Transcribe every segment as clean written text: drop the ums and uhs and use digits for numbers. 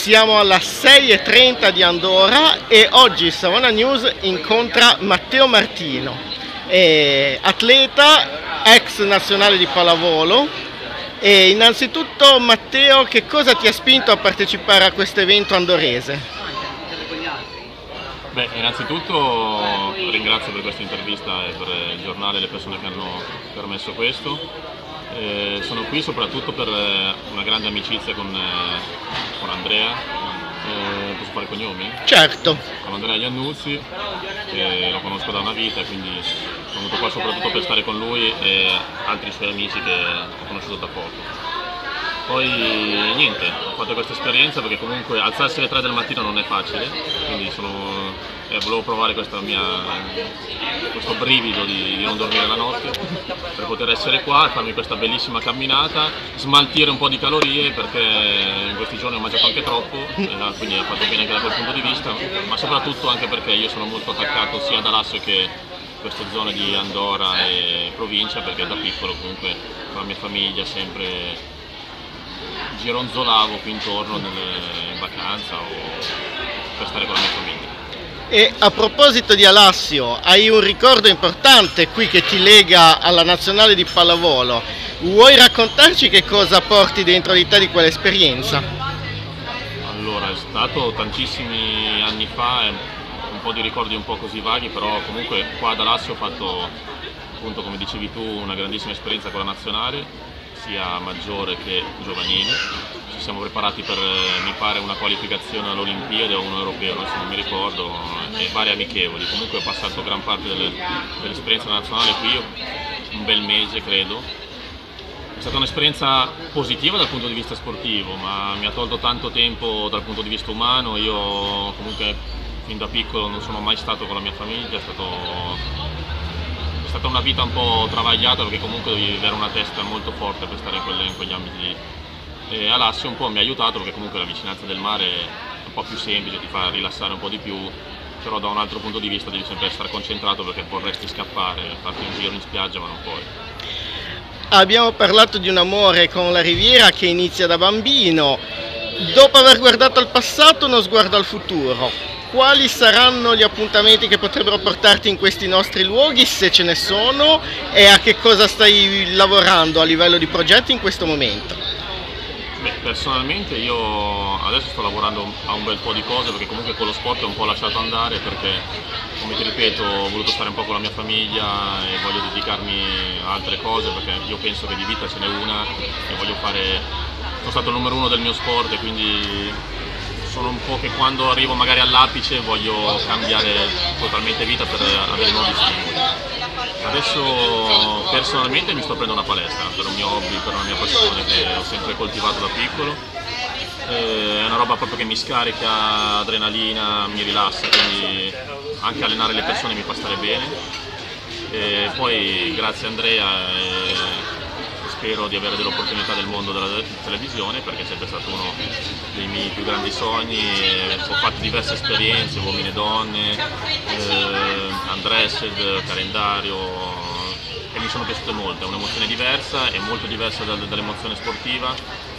Siamo alla 6:30 di Andorra e oggi Savona News incontra Matteo Martino, atleta, ex nazionale di pallavolo. E innanzitutto Matteo, che cosa ti ha spinto a partecipare a questo evento andorrese? Beh, innanzitutto ringrazio per questa intervista e per il giornale e le persone che hanno permesso questo. Sono qui soprattutto per una grande amicizia con Andrea. Posso fare cognomi? Certo. Con Andrea Iannuzzi, che lo conosco da una vita, quindi sono venuto qua soprattutto per stare con lui e altri suoi amici che ho conosciuto da poco. Poi niente, ho fatto questa esperienza perché comunque alzarsi alle 3 del mattino non è facile, quindi volevo provare questo brivido di non dormire la notte per poter essere qua, farmi questa bellissima camminata, smaltire un po' di calorie perché in questi giorni ho mangiato anche troppo, quindi ho fatto bene anche da quel punto di vista, ma soprattutto anche perché io sono molto attaccato sia ad Alassio che queste zone di Andorra e provincia, perché da piccolo comunque con la mia famiglia sempre gironzolavo qui intorno in vacanza o per stare con la mia famiglia. E a proposito di Alassio, hai un ricordo importante qui che ti lega alla nazionale di pallavolo. Vuoi raccontarci che cosa porti dentro di te di quell'esperienza? Allora, è stato tantissimi anni fa, un po' di ricordi un po' così vaghi, però comunque qua ad Alassio ho fatto, appunto come dicevi tu, una grandissima esperienza con la nazionale, sia maggiore che giovanile. Ci siamo preparati per, mi pare, una qualificazione all'Olimpiade o un europeo, adesso non mi ricordo, e varie amichevoli. Comunque ho passato gran parte dell'esperienza nazionale qui, un bel mese credo. È stata un'esperienza positiva dal punto di vista sportivo, ma mi ha tolto tanto tempo dal punto di vista umano. Io comunque fin da piccolo non sono mai stato con la mia famiglia, è stata una vita un po' travagliata perché comunque devi avere una testa molto forte per stare in quegli ambiti. E Alassio un po' mi ha aiutato perché comunque la vicinanza del mare è un po' più semplice, ti fa rilassare un po' di più, però da un altro punto di vista devi sempre essere concentrato perché vorresti scappare, farti un giro in spiaggia ma non puoi. Abbiamo parlato di un amore con la Riviera che inizia da bambino. Dopo aver guardato al passato, uno sguardo al futuro. Quali saranno gli appuntamenti che potrebbero portarti in questi nostri luoghi, se ce ne sono, e a che cosa stai lavorando a livello di progetti in questo momento? Beh, personalmente io adesso sto lavorando a un bel po' di cose perché comunque con lo sport ho un po' lasciato andare perché, come ti ripeto, ho voluto stare un po' con la mia famiglia e voglio dedicarmi a altre cose perché io penso che di vita ce n'è una e voglio sono stato il numero 1 del mio sport e quindi sono un po' che quando arrivo magari all'apice voglio cambiare totalmente vita per avere nuovi stimoli. Adesso personalmente mi sto prendendo una palestra per un mio hobby, per una mia passione che ho sempre coltivato da piccolo. È una roba proprio che mi scarica adrenalina, mi rilassa, quindi anche allenare le persone mi fa stare bene. E poi grazie a Andrea spero di avere delle opportunità del mondo della televisione perché è sempre stato uno dei miei più grandi sogni. Ho fatto diverse esperienze, uomini e donne, Undressed, calendario, e mi sono piaciute molto. È un'emozione diversa, è molto diversa dall'emozione sportiva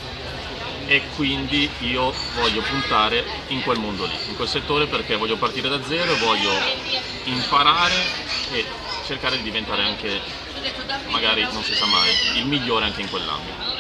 e quindi io voglio puntare in quel mondo lì, in quel settore, perché voglio partire da zero, voglio imparare e cercare di diventare anche, magari non si sa mai, il migliore anche in quell'ambito.